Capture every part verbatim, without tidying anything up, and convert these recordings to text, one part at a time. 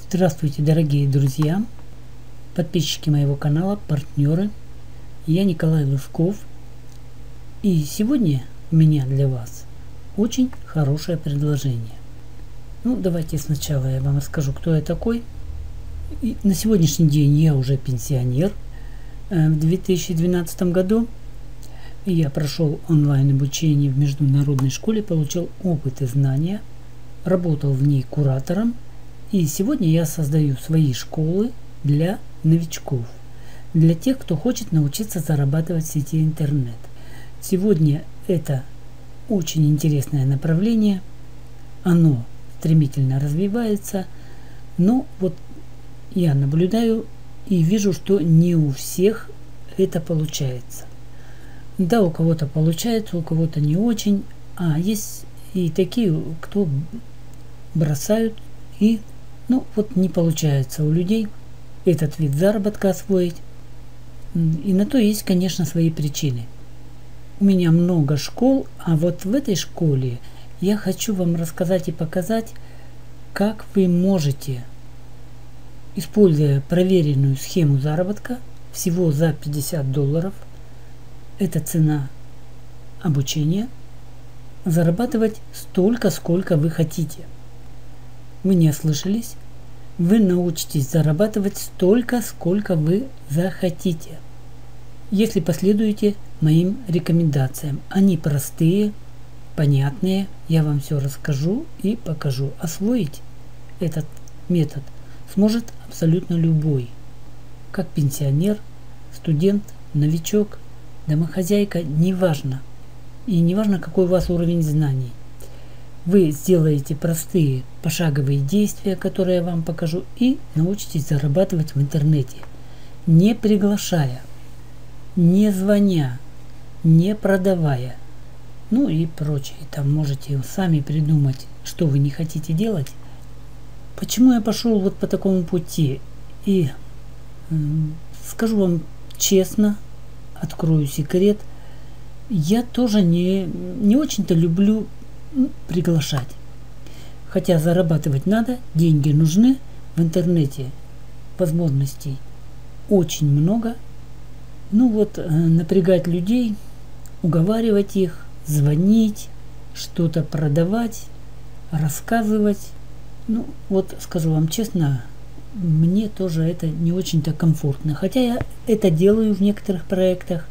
Здравствуйте, дорогие друзья, подписчики моего канала, партнеры. Я Николай Лужков. И сегодня у меня для вас очень хорошее предложение. Ну, давайте сначала я вам расскажу, кто я такой. И на сегодняшний день я уже пенсионер. В две тысячи двенадцатом году я прошел онлайн обучение в международной школе, получил опыт и знания, работал в ней куратором. И сегодня я создаю свои школы для новичков, для тех, кто хочет научиться зарабатывать в сети интернет. Сегодня это очень интересное направление, оно стремительно развивается, но вот я наблюдаю и вижу, что не у всех это получается. Да, у кого-то получается, у кого-то не очень, а есть и такие, кто бросают и Ну, вот не получается у людей этот вид заработка освоить. И на то есть, конечно, свои причины. У меня много школ, а вот в этой школе я хочу вам рассказать и показать, как вы можете, используя проверенную схему заработка, всего за пятьдесят долларов, это цена обучения, зарабатывать столько, сколько вы хотите. Вы не ослышались? Вы научитесь зарабатывать столько, сколько вы захотите, если последуете моим рекомендациям. Они простые, понятные, я вам все расскажу и покажу. Освоить этот метод сможет абсолютно любой, как пенсионер, студент, новичок, домохозяйка, неважно. И неважно, какой у вас уровень знаний. Вы сделаете простые пошаговые действия, которые я вам покажу, и научитесь зарабатывать в интернете, не приглашая, не звоня, не продавая, ну и прочее. Там можете сами придумать, что вы не хотите делать. Почему я пошел вот по такому пути? И скажу вам честно, открою секрет, я тоже не, не очень-то люблю приглашать. Хотя зарабатывать надо, деньги нужны, в интернете возможностей очень много. Ну вот, напрягать людей, уговаривать их, звонить, что-то продавать, рассказывать. Ну вот, скажу вам честно, мне тоже это не очень-то комфортно. Хотя я это делаю в некоторых проектах.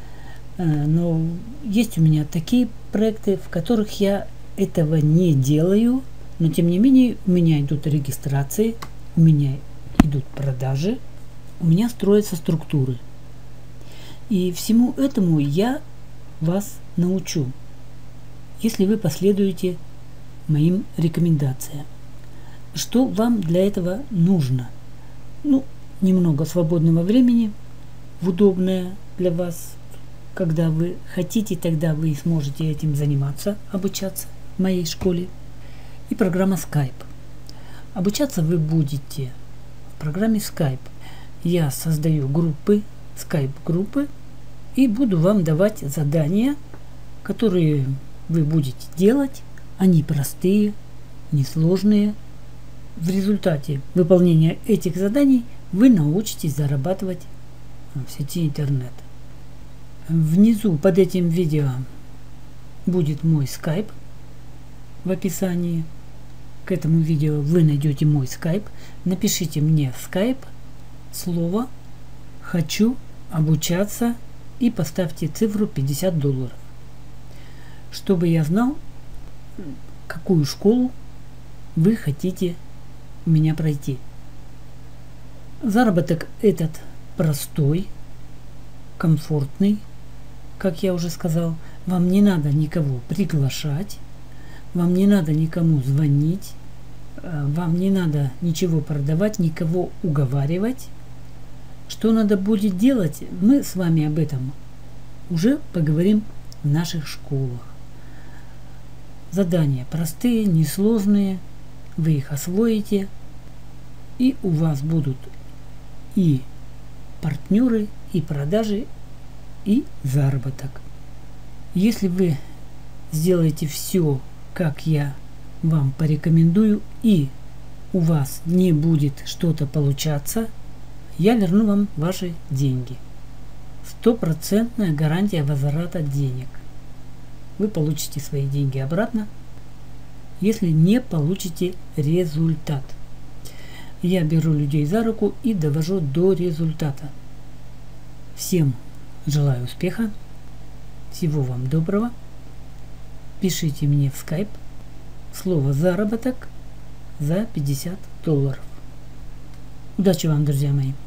Но есть у меня такие проекты, в которых я этого не делаю, но тем не менее у меня идут регистрации, у меня идут продажи, у меня строятся структуры. И всему этому я вас научу, если вы последуете моим рекомендациям. Что вам для этого нужно? Ну, немного свободного времени, в удобное для вас. Когда вы хотите, тогда вы сможете этим заниматься, обучаться в моей школе. И программа Skype. Обучаться вы будете в программе Skype. Я создаю группы, Skype-группы, и буду вам давать задания, которые вы будете делать. Они простые, несложные. В результате выполнения этих заданий вы научитесь зарабатывать в сети интернет. Внизу под этим видео будет мой скайп в описании. К этому видео вы найдете мой скайп. Напишите мне в скайп слово «Хочу обучаться» и поставьте цифру пятьдесят долларов, чтобы я знал, какую школу вы хотите у меня пройти. Заработок этот простой, комфортный. Как я уже сказал, вам не надо никого приглашать, вам не надо никому звонить, вам не надо ничего продавать, никого уговаривать. Что надо будет делать, мы с вами об этом уже поговорим в наших школах. Задания простые, несложные, вы их освоите, и у вас будут и партнеры, и продажи, и заработок. Если вы сделаете все, как я вам порекомендую, и у вас не будет что-то получаться, я верну вам ваши деньги. Стопроцентная гарантия возврата денег. Вы получите свои деньги обратно, если не получите результат. Я беру людей за руку и довожу до результата. Всем желаю успеха, всего вам доброго. Пишите мне в скайп слово «заработок» за пятьдесят долларов. Удачи вам, друзья мои!